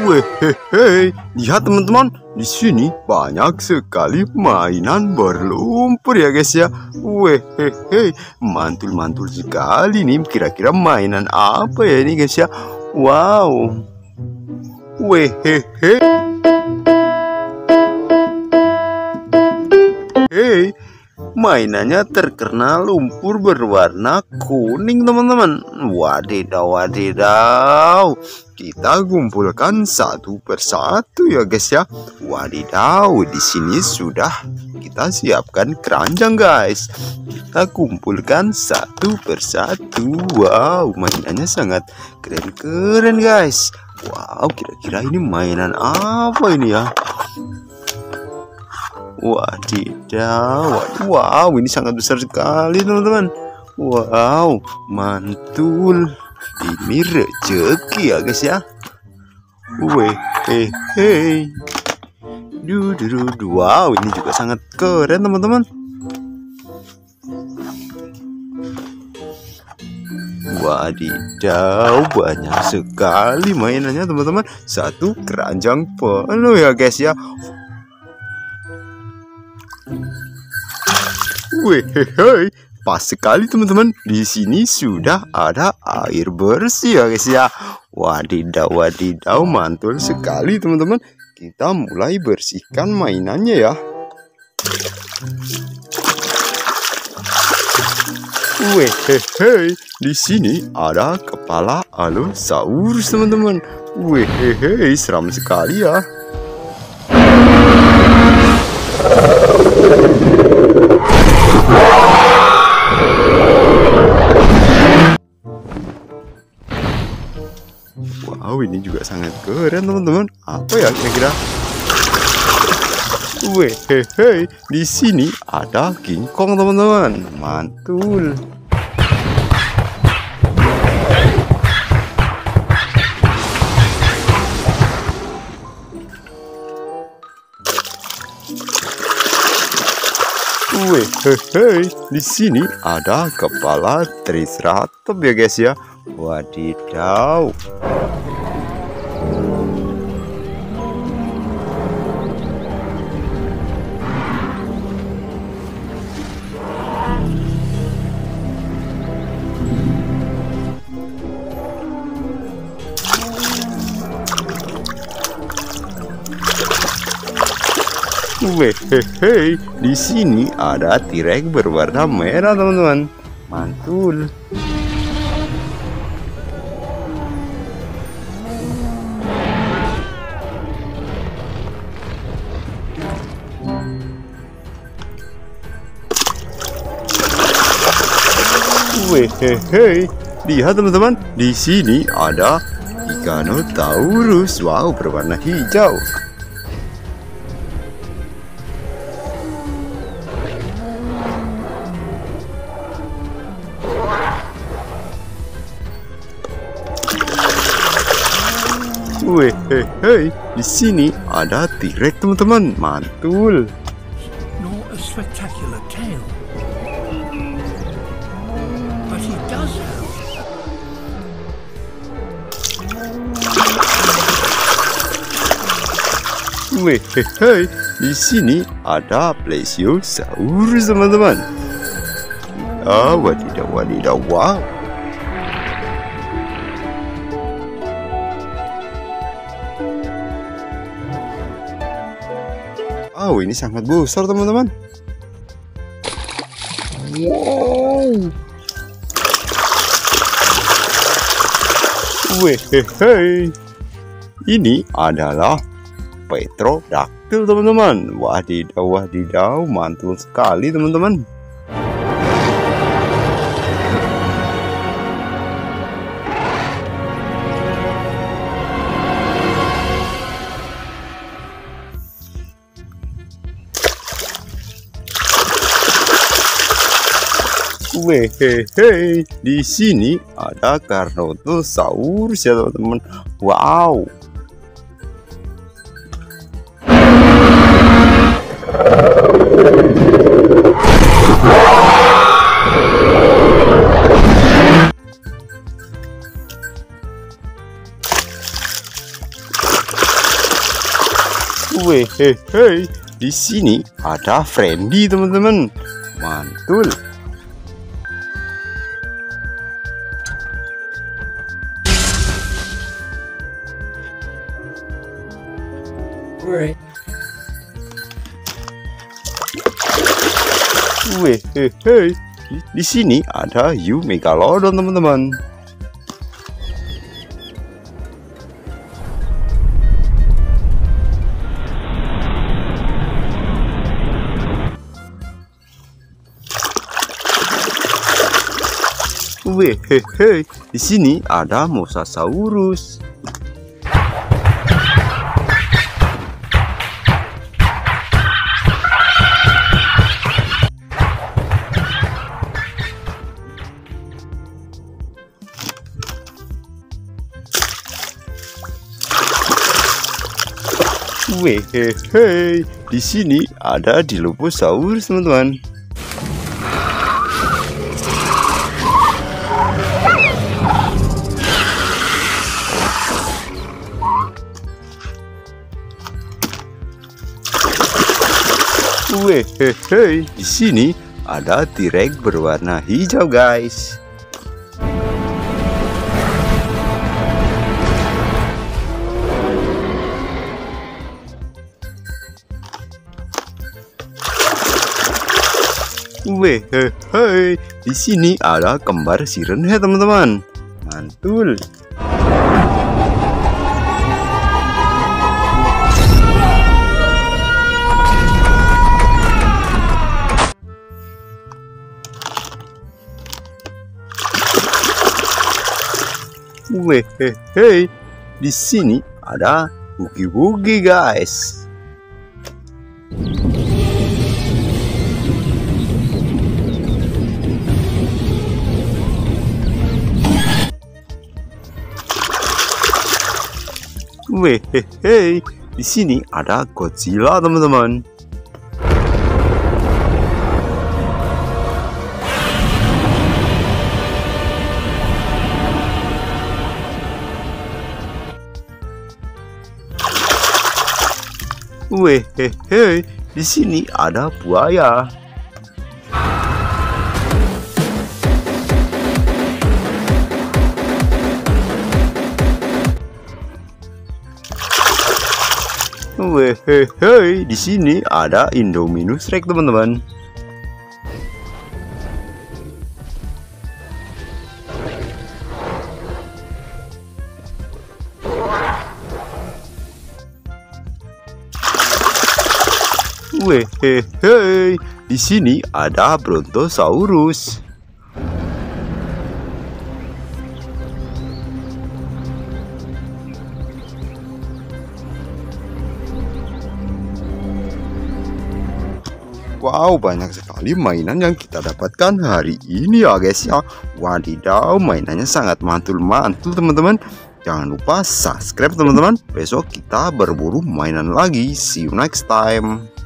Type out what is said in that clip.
Wehehe, lihat teman-teman, di sini banyak sekali mainan berlumpur ya guys ya. Wehehe, mantul-mantul sekali nih. Kira-kira mainan apa ya ini guys ya? Wow. Wehehe. Hey, mainannya terkena lumpur berwarna kuning teman-teman. Wadidaw, wadidaw. Kita kumpulkan satu persatu ya guys ya. Wadidaw, di sini sudah kita siapkan keranjang guys. Kita kumpulkan satu persatu. Wow, mainannya sangat keren-keren guys. Wow, kira-kira ini mainan apa ini ya? Wadidaw, wow, ini sangat besar sekali teman-teman. Wow, mantul. Ini rezeki ya guys ya. Wehehe. Wow, ini juga sangat keren teman-teman. Wadidaw, banyak sekali mainannya teman-teman. Satu keranjang penuh ya guys ya. Wehehe, pas sekali teman-teman. Di sini sudah ada air bersih ya guys ya. Wadidaw, wadidaw, mantul sekali teman-teman. Kita mulai bersihkan mainannya ya. Wehehe, di sini ada kepala Allosaurus teman-teman. Wehehe, seram sekali ya. Wow, ini juga sangat keren teman-teman. Apa ya kira-kira? Wehehe, di sini ada King Kong teman-teman. Mantul. Wehehe, di sini ada kepala Triceratops ya guys ya. Wadidaw. Wehehe, di sini ada T-Rex berwarna merah teman-teman. Mantul. Wehehe, lihat teman-teman, di sini ada Giganotosaurus. Wow, berwarna hijau. Wehehe, di sini ada T-Rex teman-teman. Mantul. Not a spectacular tail, but he does have. Wehehe, di sini ada Plesiosaurus teman-teman. Ah, wadidaw, wadidaw, wow. Wow, ini sangat besar teman-teman. Wow. Wehehe, ini adalah Petrodactyl teman-teman. Wadidaw, wadidaw, mantul sekali teman-teman. Wehehe, di sini ada Carnotaurus ya teman-teman. Wow. Weh, di sini ada Friendly teman-teman. Mantul. Right. Weh, di sini ada You Megalodon teman-teman. Weh, di sini ada Mosasaurus. Weh, di sini ada Dilophosaurus teman-teman. Weh, di sini ada T-Rex berwarna hijau guys. Weh, di sini ada kembar Sirenhead teman-teman. Mantul. Weh, di sini ada Boogie guys. Weh, di sini ada Godzilla teman-teman. Weh, di sini ada buaya. Weh, di sini ada Indominus Rex teman-teman. Weh, di sini ada Brontosaurus. Wow, banyak sekali mainan yang kita dapatkan hari ini ya guys ya. Wadidaw, mainannya sangat mantul-mantul teman-teman. Jangan lupa subscribe teman-teman. Besok kita berburu mainan lagi. See you next time.